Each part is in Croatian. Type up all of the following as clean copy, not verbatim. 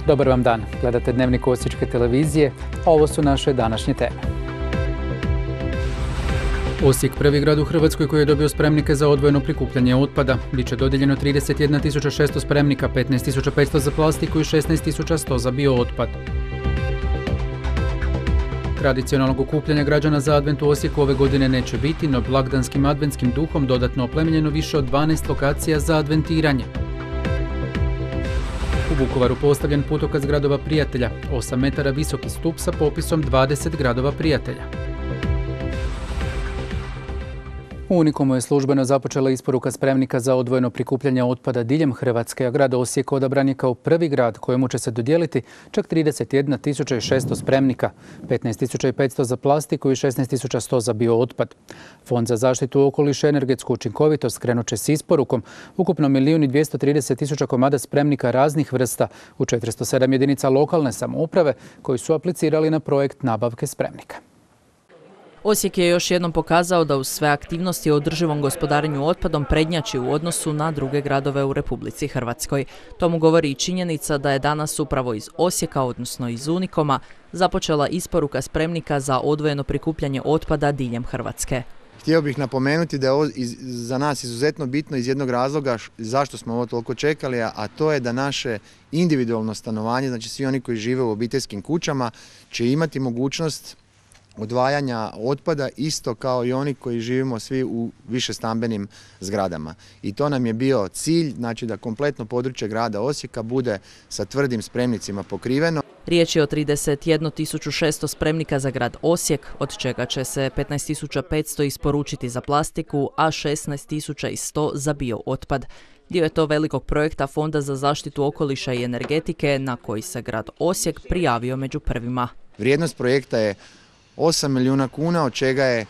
Dobar vam dan. Gledate Dnevnik Osječke televizije, a ovo su naše današnje teme. Osijek, prvi grad u Hrvatskoj koji je dobio spremnike za odvojeno prikupljanje otpada. Biće dodijeljeno 31.600 spremnika, 15.500 za plastiku i 16.100 za biootpad. Tradicionalnog okupljanja građana za advent u Osijeku ove godine neće biti, no blagdanskim adventskim duhom dodatno oplemenjeno više od 12 lokacija za adventiranje. U Vukovaru postavljen putokaz gradova prijatelja, 8 metara visoki stup sa popisom 20 gradova prijatelja. U Unikomu je službeno započela isporuka spremnika za odvojeno prikupljanje otpada diljem Hrvatske, a grad Osijek odabran je kao prvi grad kojemu će se dodijeliti čak 31.600 spremnika, 15.500 za plastiku i 16.100 za biootpad. Fond za zaštitu okoliša i energetsku učinkovitost krenut će s isporukom ukupno 1.230.000 komada spremnika raznih vrsta u 407 jedinica lokalne samouprave koji su aplicirali na projekt nabavke spremnika. Osijek je još jednom pokazao da uz sve aktivnosti o održivom gospodarenju otpadom prednjači u odnosu na druge gradove u Republici Hrvatskoj. Tomu govori i činjenica da je danas upravo iz Osijeka, odnosno iz Unikoma, započela isporuka spremnika za odvojeno prikupljanje otpada diljem Hrvatske. Htio bih napomenuti da je ovo za nas izuzetno bitno iz jednog razloga zašto smo ovo toliko čekali, a to je da naše individualno stanovanje, znači svi oni koji žive u obiteljskim kućama, će imati mogućnost odvajanja otpada isto kao i oni koji živimo svi u višestambenim zgradama. I to nam je bio cilj, znači da kompletno područje grada Osijeka bude sa tvrdim spremnicima pokriveno. Riječ je o 31.600 spremnika za grad Osijek, od čega će se 15.500 isporučiti za plastiku, a 16.100 za biootpad. Dio je to velikog projekta Fonda za zaštitu okoliša i energetike na koji se grad Osijek prijavio među prvima. Vrijednost projekta je 8 milijuna kuna, od čega je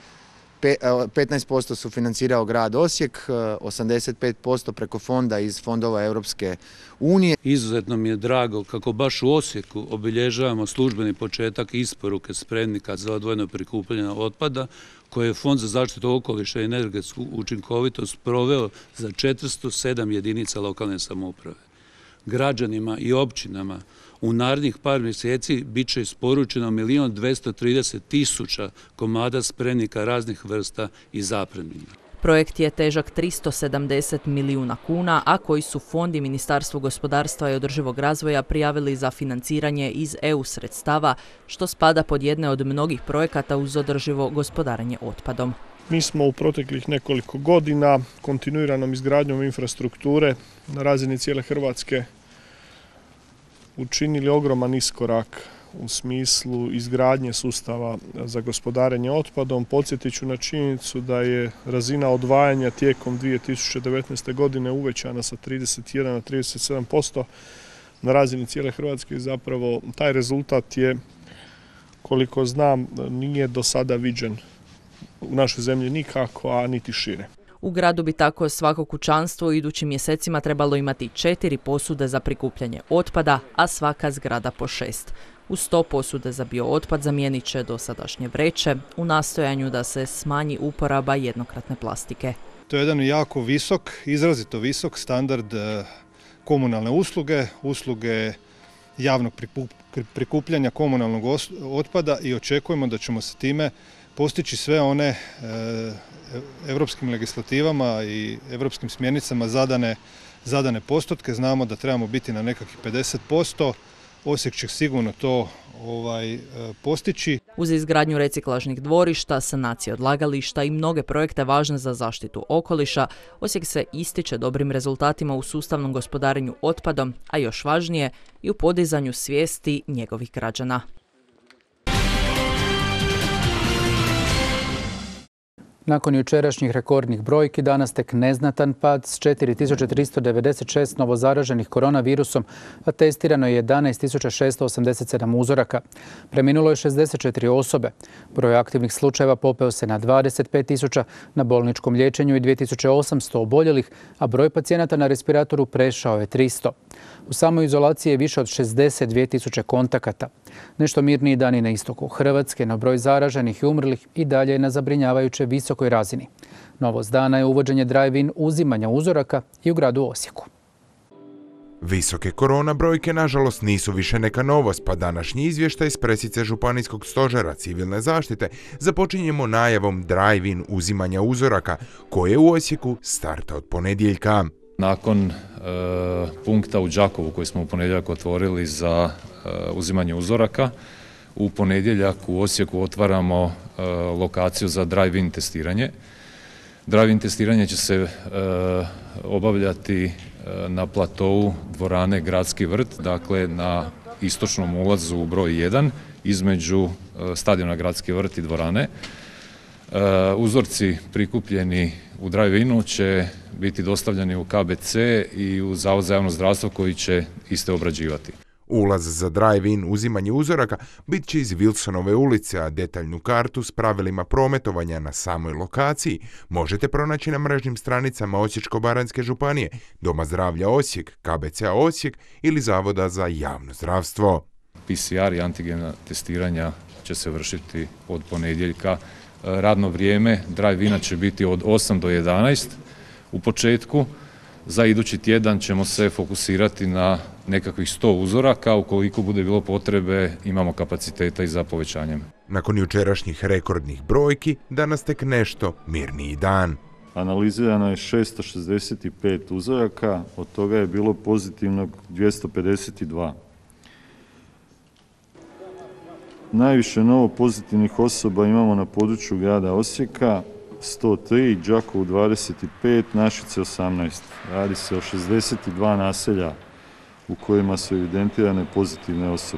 15% sufinancirao grad Osijek, 85% preko fonda iz fondova Europske unije. Izuzetno mi je drago kako baš u Osijeku obilježavamo službeni početak isporuke spremnika za odvojeno prikupljanje otpada koje je Fond za zaštitu okoliša i energetsku učinkovitost proveo za 407 jedinica lokalne samouprave. Građanima i općinama u narednih par mjeseci bit će isporučeno 1.230.000 komada spremnika raznih vrsta i zapremnina. Projekt je težak 370 milijuna kuna, a koji su Fond i Ministarstvo gospodarstva i održivog razvoja prijavili za financiranje iz EU sredstava, što spada pod jedne od mnogih projekata uz održivo gospodarenje otpadom. Mi smo u proteklih nekoliko godina kontinuiranom izgradnjom infrastrukture na razini cijele Hrvatske učinili ogroman iskorak u smislu izgradnje sustava za gospodarenje otpadom. Podsjetit ću na činjenicu da je razina odvajanja tijekom 2019. godine uvećana sa 31 na 37% na razini cijele Hrvatske i zapravo taj rezultat je, koliko znam, nije do sada viđen u našoj zemlji nikako, a niti šire. U gradu bi tako svako kućanstvo u idućim mjesecima trebalo imati 4 posude za prikupljanje otpada, a svaka zgrada po 6. Uz 100 posude za biootpad zamijenit će dosadašnje vreće u nastojanju da se smanji uporaba jednokratne plastike. To je jedan jako visok, izrazito visok standard komunalne usluge javnog prikupljanja komunalnog otpada i očekujemo da ćemo se time postići sve one europskim legislativama i europskim smjernicama zadane postotke. Znamo da trebamo biti na nekakvih 50%. Osijek će sigurno to postići. Uz izgradnju reciklažnih dvorišta, sanacije odlagališta i mnoge projekte važne za zaštitu okoliša, Osijek se ističe dobrim rezultatima u sustavnom gospodarenju otpadom, a još važnije i u podizanju svijesti njegovih građana. Nakon jučerašnjih rekordnih brojki, danas tek neznatan pad s 4.396 novozaraženih koronavirusom, a testirano je 11.687 uzoraka. Preminulo je 64 osobe. Broj aktivnih slučajeva popeo se na 25.000, na bolničkom liječenju i 2.800 oboljelih, a broj pacijenata na respiratoru prešao je 300. U samoj izolaciji je više od 62.000 kontakata. Nešto mirniji dani na istoku Hrvatske, no broj zaraženih i umrlih i dalje je na zabrinjavajuće visokoj razini. Novost dana je uvođenje drive-in uzimanja uzoraka i u gradu Osijeku. Visoke korona brojke nažalost nisu više neka novost, pa današnji izvještaj s presice Županijskog stožera civilne zaštite započinjemo najavom drive-in uzimanja uzoraka, koje u Osijeku starta od ponedjeljka. Nakon punkta u Đakovu koji smo u ponedjeljak otvorili za uzimanje uzoraka, u ponedjeljak u Osijeku otvaramo lokaciju za drive-in testiranje. Drive-in testiranje će se obavljati na platovu dvorane Gradski vrt, dakle na istočnom ulazu u broj 1 između stadiona Gradski vrt i dvorane. Uzorci prikupljeni u drive-inu će biti dostavljeni u KBC i u Zavod za javno zdravstvo koji će iste obrađivati. Ulaz za drive-in uzimanje uzoraka bit će iz Wilsonove ulice, a detaljnu kartu s pravilima prometovanja na samoj lokaciji možete pronaći na mrežnim stranicama Osječko-baranjske županije, Doma zdravlja Osijek, KBC-a Osijek ili Zavoda za javno zdravstvo. PCR i antigena testiranja će se vršiti od ponedjeljka. Radno vrijeme drive-ina će biti od 8 do 11 u početku. Za idući tjedan ćemo se fokusirati na nekakvih 100 uzoraka, ukoliko bude bilo potrebe imamo kapaciteta i za povećanjem. Nakon jučerašnjih rekordnih brojki, danas tek nešto mirniji dan. Analizirano je 665 uzoraka, od toga je bilo pozitivno 252. Najviše novo pozitivnih osoba imamo na području grada Osijeka, 103, Đakovu 25, Našice 18. Radi se o 62 naselja u kojima su evidentirane pozitivne osobe.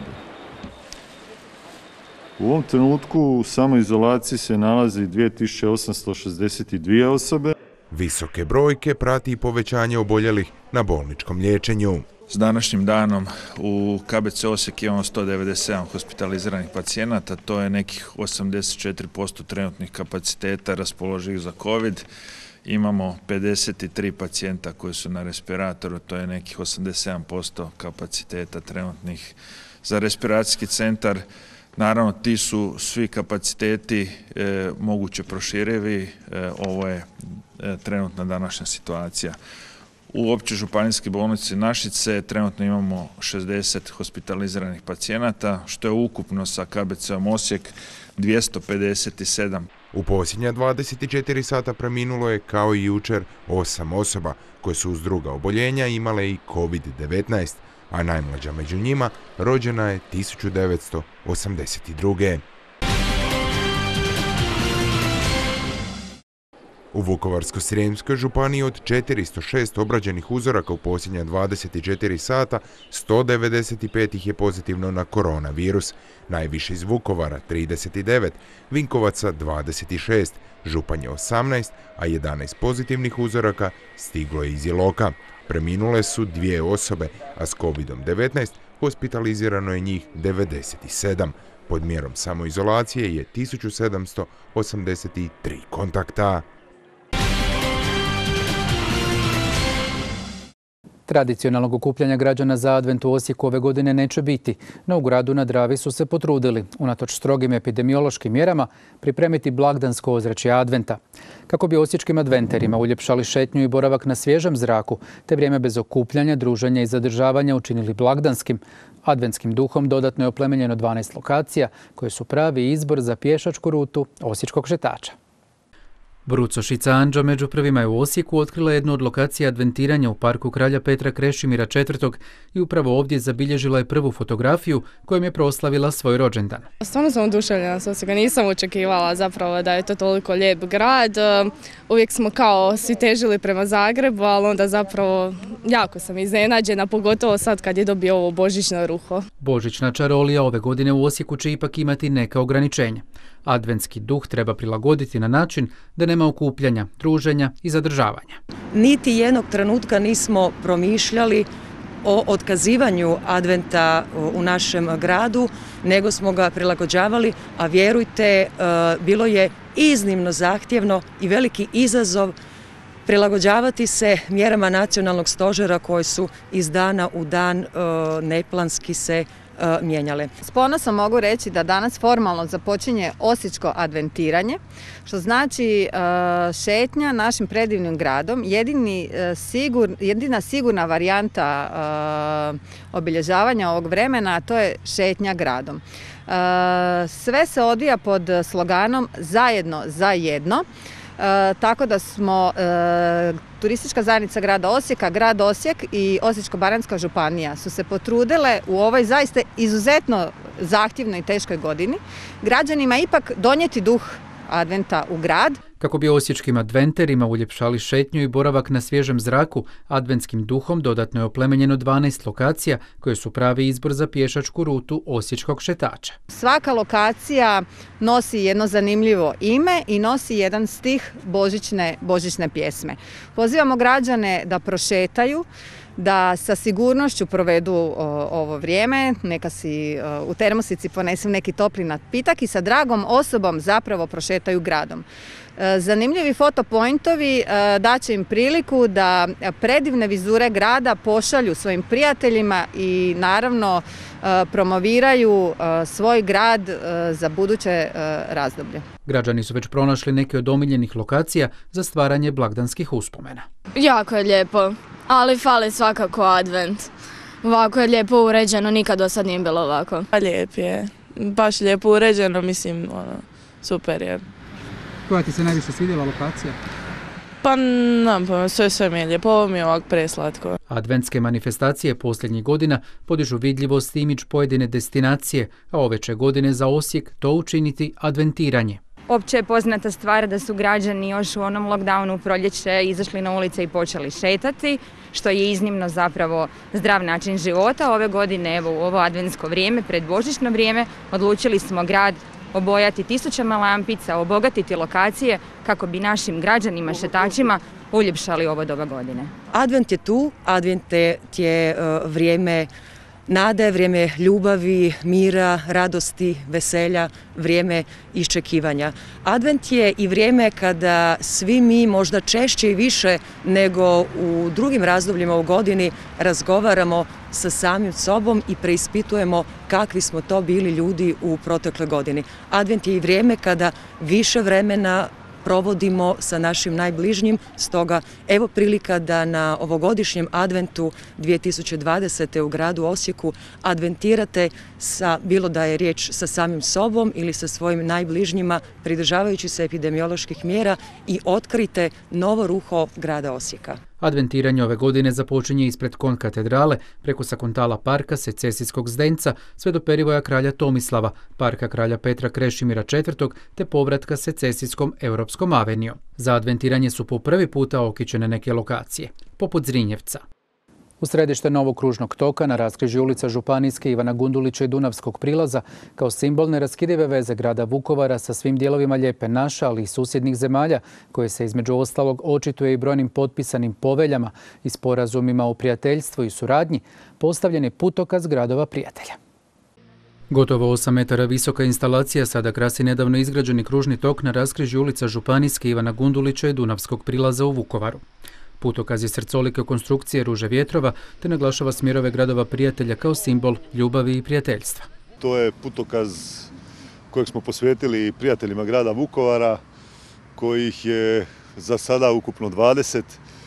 U ovom trenutku u samoizolaciji se nalazi 2862 osobe. Visoke brojke prati i povećanje oboljelih na bolničkom liječenju. S današnjim danom u KBC Osijek imamo 197 hospitaliziranih pacijenata, to je nekih 84% trenutnih kapaciteta raspoloživih za COVID. Imamo 53 pacijenta koji su na respiratoru, to je nekih 87% kapaciteta trenutnih za respiracijski centar. Naravno, ti su svi kapaciteti moguće proširivi, ovo je trenutna današnja situacija. U općoj županijskoj bolnici Našice trenutno imamo 60 hospitaliziranih pacijenata, što je ukupno sa KBC-om Osijek 257. U posljednja 24 sata preminulo je kao i jučer 8 osoba koje su uz druga oboljenja imale i COVID-19, a najmlađa među njima rođena je 1982. U Vukovarsko-srijemskoj županiji od 406 obrađenih uzoraka u posljednja 24 sata, 195 ih je pozitivno na koronavirus. Najviše iz Vukovara 39, Vinkovaca 26, Županje 18, a 11 pozitivnih uzoraka stiglo je iz Iloka. Preminule su 2 osobe, a s COVID-19 hospitalizirano je njih 97. Pod mjerom samoizolacije je 1783 kontakta. Tradicionalnog okupljanja građana za Advent u Osijeku ove godine neće biti, no u gradu na Dravi su se potrudili, unatoč strogim epidemiološkim mjerama, pripremiti blagdansko ozračje Adventa. Kako bi osječkim adventerima uljepšali šetnju i boravak na svježem zraku, te vrijeme bez okupljanja, druženja i zadržavanja učinili blagdanskim, adventskim duhom dodatno je oplemenjeno 12 lokacija koje su pravi izbor za pješačku rutu osječkog šetača. Brucošica Anđa među prvima je u Osijeku otkrila jednu od lokacija adventiranja u parku kralja Petra Krešimira IV. I upravo ovdje zabilježila je prvu fotografiju kojom je proslavila svoj rođendan. Stvarno sam oduševljena s Osijeka, nisam očekivala zapravo da je to toliko lijep grad. Uvijek smo kao svi težili prema Zagrebu, ali onda zapravo jako sam iznenađena, pogotovo sad kad je dobio ovo božićno ruho. Božićna čarolija ove godine u Osijeku će ipak imati neka ograničenja. Adventski duh treba prilagoditi na način da nema okupljanja, druženja i zadržavanja. Niti jednog trenutka nismo promišljali o otkazivanju adventa u našem gradu, nego smo ga prilagođavali, a vjerujte, bilo je iznimno zahtjevno i veliki izazov prilagođavati se mjerama nacionalnog stožera koje su iz dana u dan neplanski se mijenjale. S ponosom mogu reći da danas formalno započinje osječko adventiranje, što znači šetnja našim predivnim gradom, jedina sigurna varijanta obilježavanja ovog vremena, a to je šetnja gradom. Sve se odvija pod sloganom Zajedno za jedno, tako da smo Turistička zajednica grada Osijeka, grad Osijek i Osječko-baranjska županija su se potrudile u ovoj zaista izuzetno zahtjevnoj i teškoj godini građanima ipak donijeti duh adventa u grad. Kako bi osječkim adventerima uljepšali šetnju i boravak na svježem zraku, adventskim duhom dodatno je oplemenjeno 12 lokacija koje su pravi izbor za pješačku rutu osječkog šetača. Svaka lokacija nosi jedno zanimljivo ime i nosi jedan stih božićne pjesme. Pozivamo građane da prošetaju, da sa sigurnošću provedu ovo vrijeme, neka si u termosici ponesu neki topli napitak i sa dragom osobom zapravo prošetaju gradom. Zanimljivi fotopointovi daće im priliku da predivne vizure grada pošalju svojim prijateljima i naravno promoviraju svoj grad za buduće razdoblje. Građani su već pronašli neke od omiljenih lokacija za stvaranje blagdanskih uspomena. Jako je lijepo, ali fali svakako advent. Ovako je lijepo uređeno, nikad do sad nije bilo ovako. Lijep je, baš lijepo uređeno, mislim, super je. Koja ti se najviše svidjela lokacija? Pa sve mi je lijepo, ovo mi je ovak preslatko. Adventske manifestacije posljednjih godina podižu vidljivost i imidž pojedine destinacije, a ove će godine za Osijek to učiniti adventiranje. Opće je poznata stvar da su građani još u onom lockdownu u proljeće izašli na ulice i počeli šetati, što je iznimno zapravo zdrav način života. Ove godine, evo u ovo adventsko vrijeme, pred božićno vrijeme, odlučili smo grad obojati tisućama lampica, obogatiti lokacije kako bi našim građanima, šetačima uljepšali ovo doba godine. Advent je tu, advent je vrijeme nade, vrijeme ljubavi, mira, radosti, veselja, vrijeme iščekivanja. Advent je i vrijeme kada svi mi možda češće i više nego u drugim razdobljima u godini razgovaramo sa samim sobom i preispitujemo kakvi smo to bili ljudi u protekle godini. Advent je i vrijeme kada više vremena provodimo sa našim najbližnjim, stoga evo prilika da na ovogodišnjem adventu 2020. u gradu Osijeku adventirate bilo da je riječ sa samim sobom ili sa svojim najbližnjima, pridržavajući se epidemioloških mjera i otkrite novo ruho grada Osijeka. Adventiranje ove godine započinje ispred konkatedrale, preko Sakontala parka, Secesijskog zdenca, sve do perivoja kralja Tomislava, parka kralja Petra Krešimira IV. Te povratka Secesijskom Europskom avenijom. Za adventiranje su po prvi puta okićene neke lokacije, poput Zrinjevca. U središte novog kružnog toka na raskrižju ulica Županijske, Ivana Gundulića i Dunavskog prilaza kao simbol neraskidive veze grada Vukovara sa svim dijelovima Lijepe naše, ali i susjednih zemalja, koje se između ostalog očituje i brojnim potpisanim poveljama i sporazumima o prijateljstvu i suradnji, postavljen je putokaz gradova prijatelja. Gotovo 8 metara visoka instalacija sada krasi nedavno izgrađeni kružni tok na raskrižju ulica Županijske, Ivana Gundulića i Dunavskog prilaza u Vukovaru. Putokaz je srcolike konstrukcije ruže vjetrova te naglašava smjerove gradova prijatelja kao simbol ljubavi i prijateljstva. To je putokaz kojeg smo posvetili prijateljima grada Vukovara, kojih je za sada ukupno 20.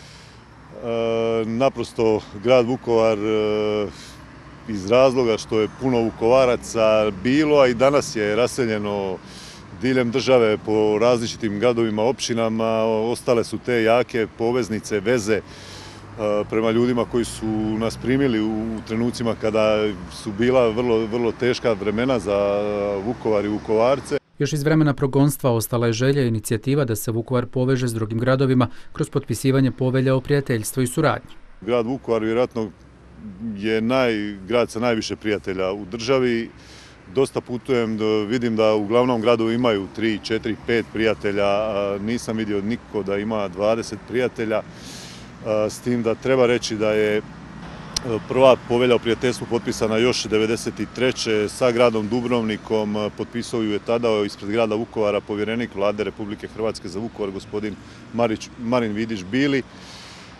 Naprosto grad Vukovar iz razloga što je puno Vukovaraca bilo, a i danas je raseljeno diljem države po različitim gradovima, općinama, ostale su te jake poveznice, veze prema ljudima koji su nas primili u trenucima kada su bila vrlo teška vremena za Vukovar i Vukovarce. Još iz vremena progonstva ostala je želja i inicijativa da se Vukovar poveže s drugim gradovima kroz potpisivanje povelja o prijateljstvu i suradnji. Grad Vukovar vjerojatno je grad sa najviše prijatelja u državi. Dosta putujem, vidim da u glavnom gradu imaju 3, 4, 5 prijatelja, nisam vidio niko da ima 20 prijatelja, s tim da treba reći da je prva povelja o prijateljstvu potpisana još 1993. sa gradom Dubrovnikom, potpisao ju je tada ispred grada Vukovara povjerenik Vlade Republike Hrvatske za Vukovar, gospodin Marin Vidić Bili.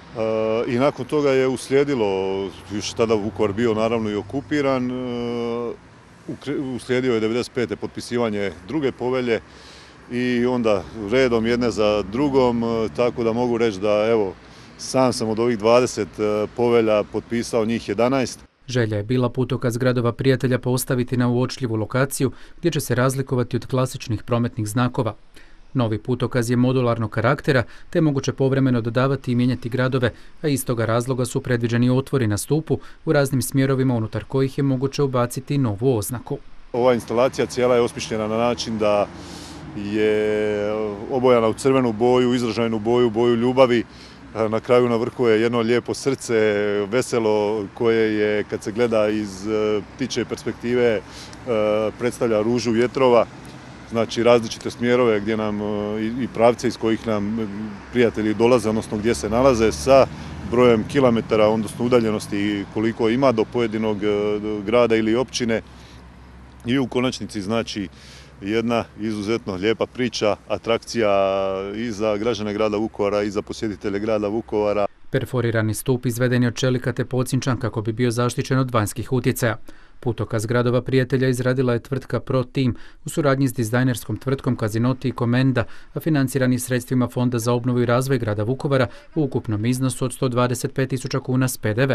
I nakon toga je uslijedilo, još tada Vukovar bio naravno i okupiran, uslijedio je 95. potpisivanje druge povelje i onda redom jedne za drugom, tako da mogu reći da evo, sam sam od ovih 20 povelja potpisao njih 11. Želja je bila putokaz gradova prijatelja postaviti na uočljivu lokaciju gdje će se razlikovati od klasičnih prometnih znakova. Novi putokaz je modularnog karaktera, te je moguće povremeno dodavati i mijenjati gradove, a iz toga razloga su predviđeni otvori na stupu u raznim smjerovima unutar kojih je moguće ubaciti novu oznaku. Ova instalacija cijela je osmišljena na način da je obojana u crvenu boju, izražajnu boju, boju ljubavi. Na kraju na vrhu je jedno lijepo srce, veselo, koje je, kad se gleda iz ptičje perspektive, predstavlja ružu vjetrova. Znači različite smjerove gdje nam i pravce iz kojih nam prijatelji dolaze, odnosno gdje se nalaze, sa brojem kilometara, odnosno udaljenosti koliko ima do pojedinog grada ili općine. I u konačnici znači jedna izuzetno lijepa priča, atrakcija i za građane grada Vukovara i za posjetitelje grada Vukovara. Perforirani stup izveden je od čelika te pocinčan kako bi bio zaštićen od vanjskih utjecaja. Putokaz gradova prijatelja izradila je tvrtka ProTeam u suradnji s dizajnerskom tvrtkom Casinoti i Comenda, a financirani sredstvima Fonda za obnovu i razvoj grada Vukovara u ukupnom iznosu od 125.000 kuna s PDV-a.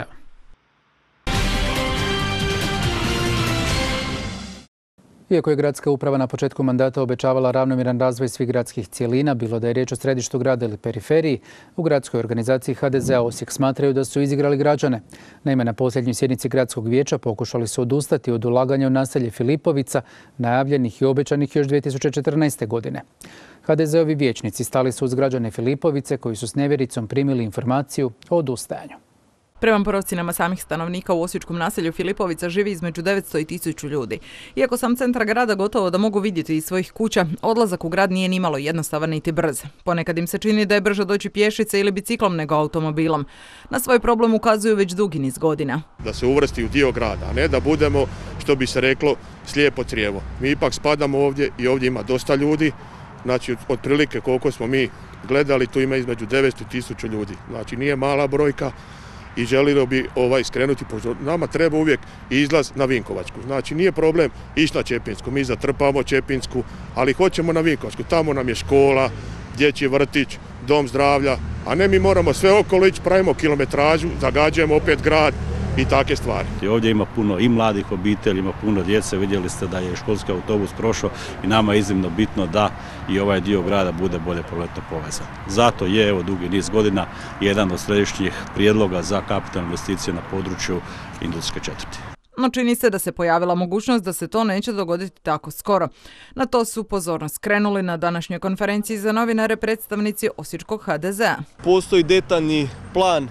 Iako je gradska uprava na početku mandata obećavala ravnomjeran razvoj svih gradskih cjelina, bilo da je riječ o središtu grada ili periferiji, u gradskoj organizaciji HDZ-a Osijek smatraju da su izigrali građane. Naime, na posljednjoj sjednici gradskog vijeća pokušali su odustati od ulaganja u naselje Filipovica, najavljenih i obećanih još 2014. godine. HDZ-ovi vijećnici stali su uz građane Filipovice koji su s nevjericom primili informaciju o odustajanju. Prema procjenama samih stanovnika u osječkom naselju Filipovica živi između 900 i 1000 ljudi. Iako sam centar grada gotovo da mogu vidjeti iz svojih kuća, odlazak u grad nije nimalo jednostavan niti brz. Ponekad im se čini da je brže doći pješice ili biciklom nego automobilom. Na svoj problem ukazuju već dugi niz godina. Da se uvrsti u dio grada, a ne da budemo, što bi se reklo, slijepo crijevo. Mi ipak spadamo ovdje i ovdje ima dosta ljudi. Znači, otprilike koliko smo mi gledali, tu ima između 900 i 1000 ljudi. Znači, nije mala brojka. I želio bi skrenuti pozornost. Nama treba uvijek izlaz na Vinkovačku. Znači nije problem ići na Čepinsku. Mi zatrpamo Čepinsku, ali hoćemo na Vinkovačku. Tamo nam je škola, dječji vrtić, dom zdravlja, a ne mi moramo sve okolo ići, pravimo kilometražu, zagađujemo opet grad i takve stvari. Ovdje ima puno i mladih obitelji, ima puno djece, vidjeli ste da je školski autobus prošao i nama je iznimno bitno da i ovaj dio grada bude bolje prometno povezan. Zato je evo dugi niz godina jedan od središnjih prijedloga za kapitalne investicije na području industrijske četvrti. No čini se da se pojavila mogućnost da se to neće dogoditi tako skoro. Na to su pozornost skrenuli na današnjoj konferenciji za novinare predstavnici osječkog HDZ-a. Postoji detaljni plan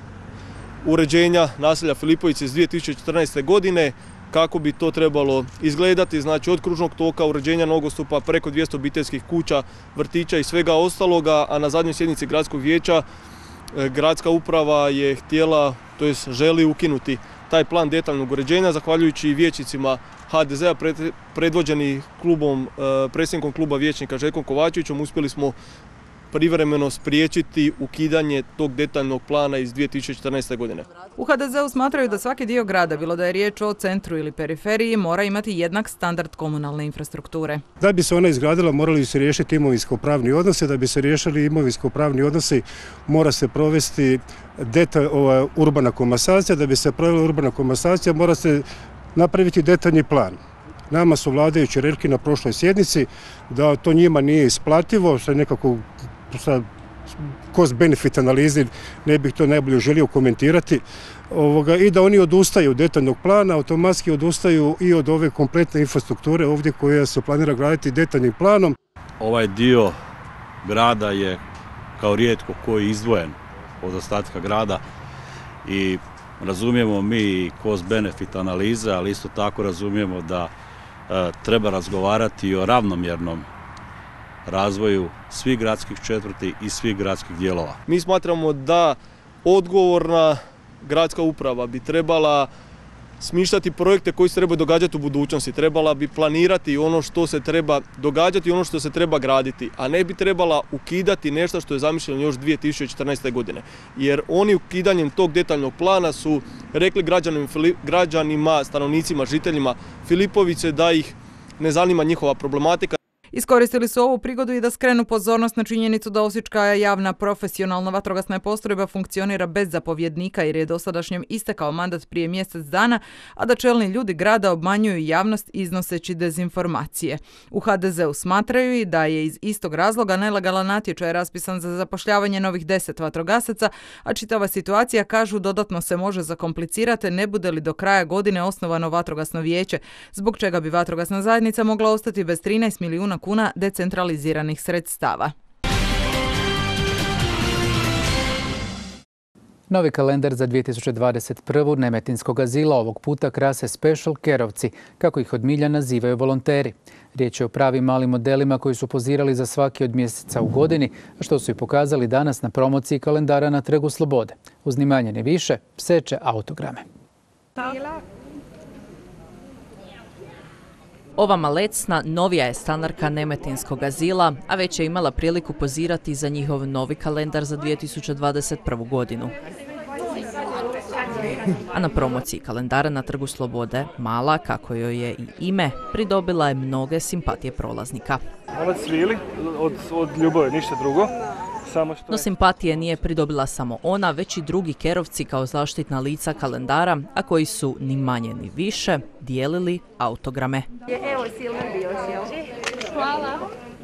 uređenja naselja Filipovice iz 2014. godine, kako bi to trebalo izgledati, znači od kružnog toka, uređenja nogostupa, preko 200 obiteljskih kuća, vrtića i svega ostaloga, a na zadnjoj sjednici gradskog vijeća gradska uprava je htjela, to jest želi ukinuti taj plan detaljnog uređenja, zahvaljujući vijećnicima HDZ-a predvođeni predsjednikom kluba vijećnika Željkom Kovačevićem, uspjeli smo privremeno spriječiti ukidanje tog detaljnog plana iz 2014. godine. U HDZ-u smatraju da svaki dio grada, bilo da je riječ o centru ili periferiji, mora imati jednak standard komunalne infrastrukture. Da bi se ona izgradila, morali se riješiti imovinsko-pravni odnosi. Da bi se riješili imovinsko-pravni odnosi, mora se provesti urbana komasacija. Da bi se provela urbana komasacija, mora se napraviti detaljni plan. Nama su vladajući rekli na prošloj sjednici da to njima nije isplativo, što je nekako cost-benefit analizi, ne bih to najbolje želio komentirati, i da oni odustaju od detaljnog plana, automatski odustaju i od ove kompletne infrastrukture ovdje koja se planira graditi detaljnim planom. Ovaj dio grada je kao rijetko koji izdvojen od ostatka grada i razumijemo mi cost-benefit analize, ali isto tako razumijemo da treba razgovarati o ravnomjernom razvoju svih gradskih četvrti i svih gradskih dijelova. Mi smatramo da odgovorna gradska uprava bi trebala smišljati projekte koji se trebaju događati u budućnosti. Trebala bi planirati ono što se treba događati i ono što se treba graditi, a ne bi trebala ukidati nešto što je zamišljeno još 2014. godine. Jer oni ukidanjem tog detaljnog plana su rekli građanima, stanovnicima, žiteljima Filipovice da ih ne zanima njihova problematika. Iskoristili su ovu prigodu i da skrenu pozornost na činjenicu da Osječka javna profesionalna vatrogasna postrojba funkcionira bez zapovjednika jer je dosadašnjem istekao mandat prije mjesec dana, a da čelni ljudi grada obmanjuju javnost iznoseći dezinformacije. U HDZ-u smatraju i da je iz istog razloga nelegalan natječaj raspisan za zapošljavanje novih 10 vatrogasaca, a čitava situacija, kažu, dodatno se može zakomplicirati ne bude li do kraja godine osnovano vatrogasno vijeće, zbog čega bi vatrogasna zajednica mogla ostati bez 13 milijuna kuna decentraliziranih sredstava. Novi kalendar za 2021. Nemetinskog azila ovog puta krase special careovci, kako ih od milja nazivaju volonteri. Riječ je o pravim malim modelima koji su pozirali za svaki od mjeseca u godini, a što su i pokazali danas na promociji kalendara na Trgu Slobode. Uz ni manje ni više, seče autograme. Ova malecna novija je stanarka Nemetinskog azila, a već je imala priliku pozirati za njihov novi kalendar za 2021. godinu. A na promociji kalendara na Trgu Slobode, Mala, kako joj je i ime, pridobila je mnoge simpatije prolaznika. Malac svili od ljubave, ništa drugo. No simpatije nije pridobila samo ona, već i drugi kerovci kao zaštitna lica kalendara, a koji su ni manje ni više dijelili autograme. Evo Silver bio sjel. Hvala.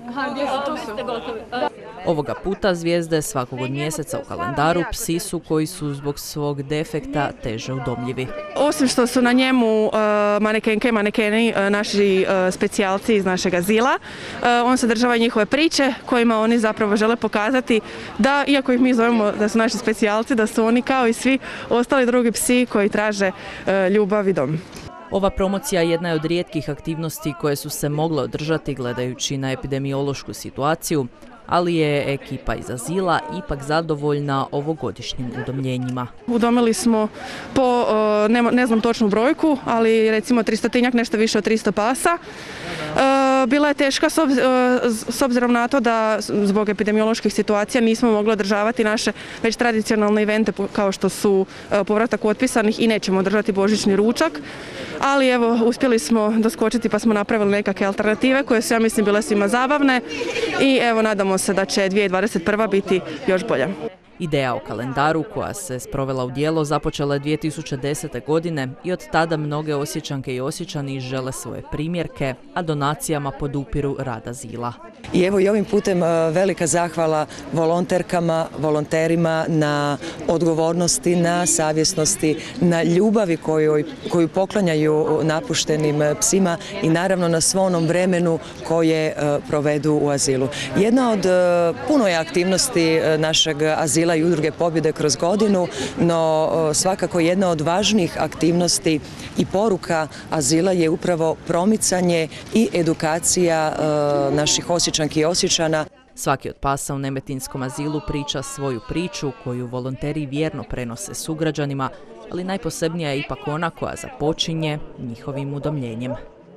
Ovoga puta zvijezde svakog od mjeseca u kalendaru psi su koji su zbog svog defekta teže udomljivi. Osim što su na njemu manekenke i manekeni naši specijalci iz našeg azila, on sadržava njihove priče kojima oni zapravo žele pokazati da, iako ih mi zovemo da su naši specijalci, da su oni kao i svi ostali drugi psi koji traže ljubav i dom. Ova promocija jedna je od rijetkih aktivnosti koje su se mogle održati gledajući na epidemiološku situaciju, ali je ekipa iz azila ipak zadovoljna ovogodišnjim udomljenjima. Udomili smo po, ne znam točnu brojku, ali recimo 300-tinjak, nešto više od 300 pasa. Bila je teška s obzirom na to da zbog epidemioloških situacija nismo mogli održavati naše već tradicionalne evente kao što su povratak otpisanih i nećemo održati božićni ručak. Ali evo, uspjeli smo doskočiti pa smo napravili nekakve alternative koje su, ja mislim, bile svima zabavne i evo, nadamo se da će 2021. biti još bolja. Ideja o kalendaru koja se sprovela u djelo započela je 2010. godine i od tada mnoge Osječanke i Osječani žele svoje primjerke, a donacijama podupiru rad azila. I evo i ovim putem velika zahvala volonterkama, volonterima na odgovornosti, na savjesnosti, na ljubavi koju poklanjaju napuštenim psima i naravno na svo onom vremenu koje provedu u azilu. Jedna od puno je aktivnosti našeg azila i Udruge Pobjede kroz godinu, no svakako jedna od važnijih aktivnosti i poruka azila je upravo promicanje i edukacija naših Osječanki i Osječana. Svaki od pasa u Nemetinskom azilu priča svoju priču koju volonteri vjerno prenose sugrađanima, ali najposebnija je ipak ona koja započinje njihovim udomljenjem.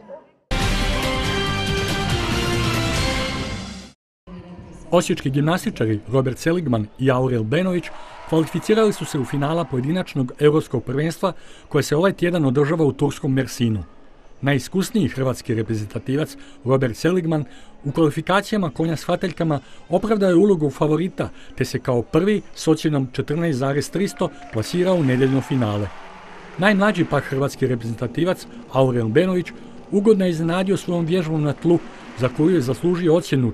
Osječki gimnastičari Robert Seligman i Aurel Benović kvalificirali su se u finala pojedinačnog europskog prvenstva koje se ovaj tjedan održava u turskom Mersinu. Najiskusniji hrvatski reprezentativac Robert Seligman u kvalifikacijama konja s hvataljkama opravdao je ulogu favorita te se kao prvi s ocjenom 14,300 plasirao u nedjeljno finale. Najmlađi pak hrvatski reprezentativac Aurel Benović ugodno je iznenadio svojom vježbom na tlu za koju je zaslužio ocjenu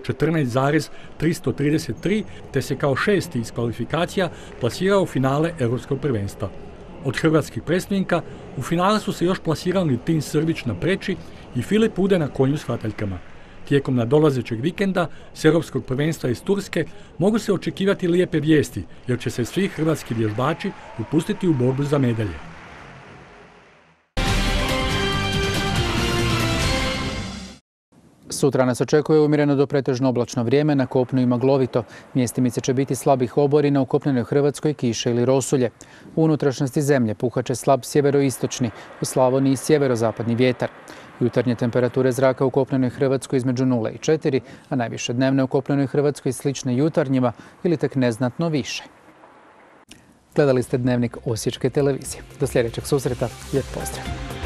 14,333 te se kao šesti iz kvalifikacija plasirao u finale europskog prvenstva. Od hrvatskih predstavnika u finale su se još plasirali Tin Srbić na preči i Filip Ude na konju s hvataljkama. Tijekom nadolazećeg vikenda s europskog prvenstva iz Turske mogu se očekivati lijepe vijesti jer će se svi hrvatski vježbači upustiti u borbu za medalje. Sutra nas očekuje umjereno do pretežno oblačno vrijeme, na kopnu i maglovito. Mjestimice će biti slabih oborina, u kopnenoj Hrvatskoj kiše ili rosulje. U unutrašnjosti zemlje puhat će slab sjeveroistočni, u Slavoniji sjeverozapadni vjetar. Jutarnje temperature zraka u kopnenoj Hrvatskoj između 0 i 4, a najviše dnevne u kopnenoj Hrvatskoj slične jutarnjima ili tek neznatno više. Gledali ste Dnevnik Osječke televizije. Do sljedećeg susreta, lijep pozdrav.